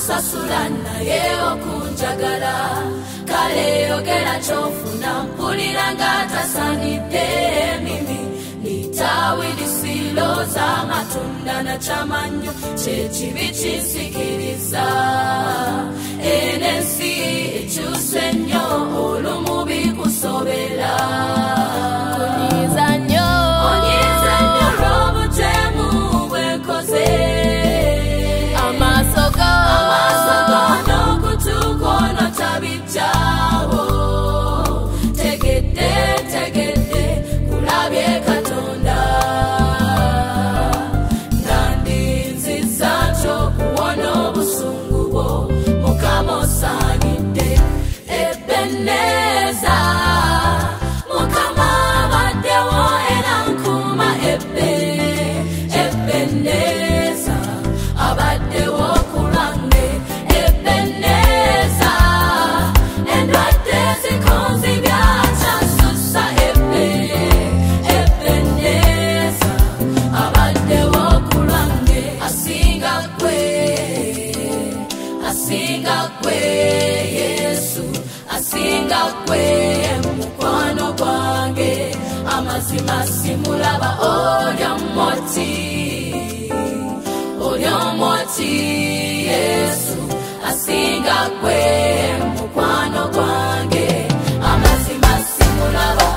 akusasula naye okunjagala kale yogera kyofuna mpulira ng'atasanidde emimi litawi lisilooza amatunda na kyamanyo kyekibi kinsikiriza enensi ekyuse nnyo olumu bikusobera onyiza nnyo olw'obutemu bwenkoze amaaso go n'okutuuka ono tabijjawo tegedde kulabye Katonda nandinziza nti okuwona obusungu bwo Mukama osaanidde Ebeneza Mukama abaddewo era nkuuma Ebeneza abaddewo ku lwange Ebeneza endwadde zikonzibya kyasusa Ebeneza abaddewo ku lwange asinga gwe Yesu asinga gwe mukwano gwange amazima simulaba oli omoti Yesu asinga gwe mukwano gwange amazima simulaba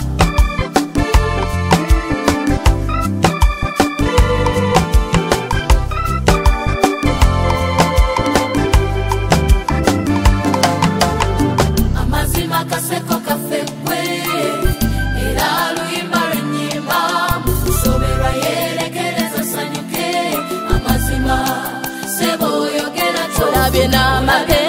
kaseko kafekwe era luyimba lwenyimba mukusoberwa yerekereza sanyuke amazima sebo oyogera kyolabye n'amagezi